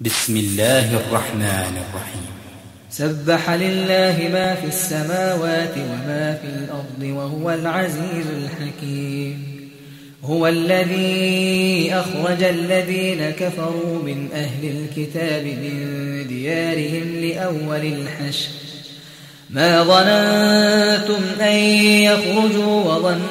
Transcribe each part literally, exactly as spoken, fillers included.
بسم الله الرحمن الرحيم. سبح لله ما في السماوات وما في الأرض وهو العزيز الحكيم. هو الذي أخرج الذين كفروا من أهل الكتاب من ديارهم لأول الحشر ما ظننتم أن يخرجوا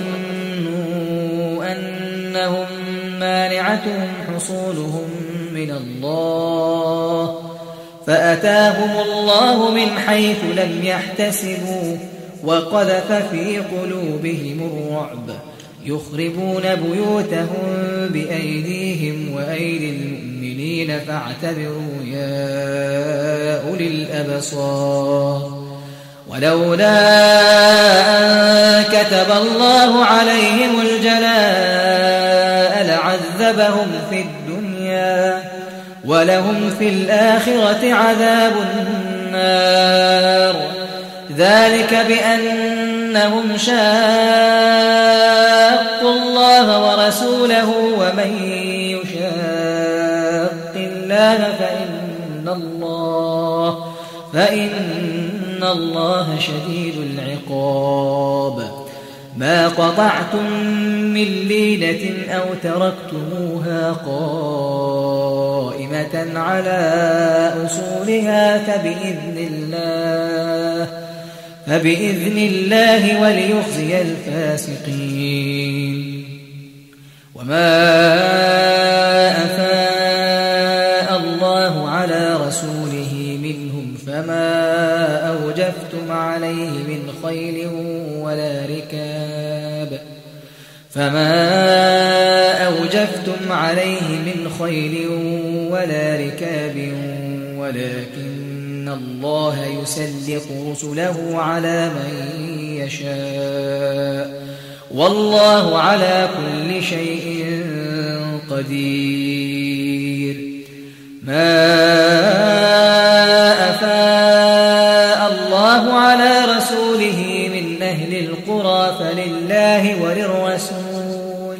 وظنوا أنهم مانعتهم حصولهم من الله فأتاهم الله من حيث لم يحتسبوا وقذف في قلوبهم الرعب يخربون بيوتهم بأيديهم وأيدي المؤمنين فاعتبروا يا أولي الأبصار. ولولا أن كتب الله عليهم الجلاء لعذبهم في الدنيا ولهم في الآخرة عذاب النار ذلك بأنهم شاقوا الله ورسوله ومن يشاق الله فإن الله فإن الله شديد العقاب. ما قطعتم من لينة أو تركتموها قائمة على أصولها فبإذن الله فبإذن الله وليخزي الفاسقين. وما أفاء الله على رسوله منهم فما أوجفتم عليه من خيل ولا ركاب فما أوجفتم عليه من خيل ولا ركاب ولكن الله يسلط رسله على من يشاء والله على كل شيء قدير. ما أفاء الله على رسوله من أهل القرى فلله وللرسول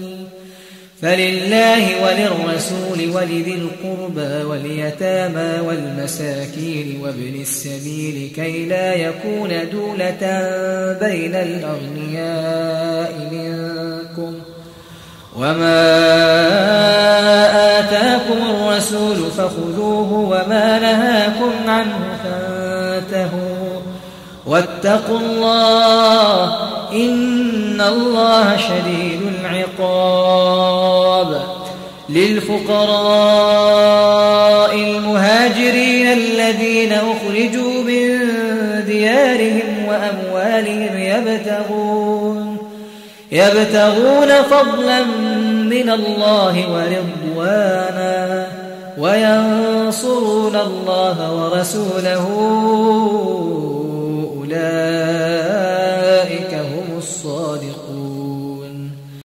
فلله وللرسول ولذي القربى واليتامى والمساكين وابن السبيل كي لا يكون دولة بين الأغنياء منكم وما آتاكم الرسول فخذوه وما نهاكم عنه فانتهوا واتقوا الله إن الله شديد العقاب. للفقراء المهاجرين الذين أخرجوا من ديارهم وأموالهم يبتغون يبتغون فضلا من الله ورضوانا وينصرون الله ورسوله